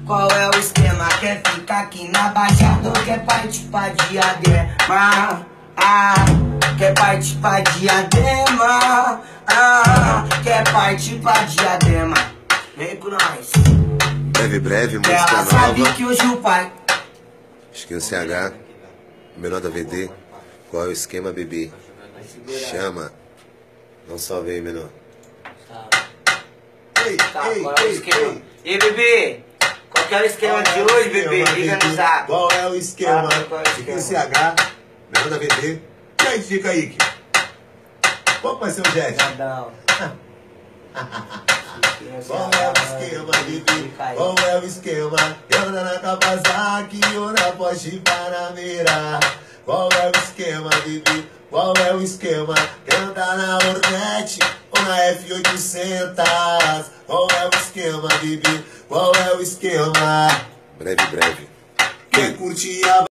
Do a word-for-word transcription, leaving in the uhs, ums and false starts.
qual é o esquema? Quer ficar aqui na Baixada ou quer participar de Diadema? Ah, quer participar de Diadema? Ah, quer participar de Diadema? Vem com nós. Breve, breve, música Ela nova. sabe que hoje o pai... Skin C H, menor da V D. Qual é o esquema, bebê? Chama. Dá um salve aí, menor. Ei, tá, ei, qual é o ei, esquema? Ei. E aí, bebê? Qual que é o esquema de hoje, bebê? Liga no zap. Qual é o esquema? Ah, Skin C H, menor da V D. E aí, dica aí. Qual vai ser o jet? Não. Qual é o esquema, bebê? Qual é o esquema? Eu na Kawasaki ou na Porsche Panamera. Qual é o esquema, bebê? Qual é o esquema? Quer andar na Hornet ou na F oitocentos? Qual é o esquema, bebê? Qual é o esquema? Breve, breve. Quer curtir a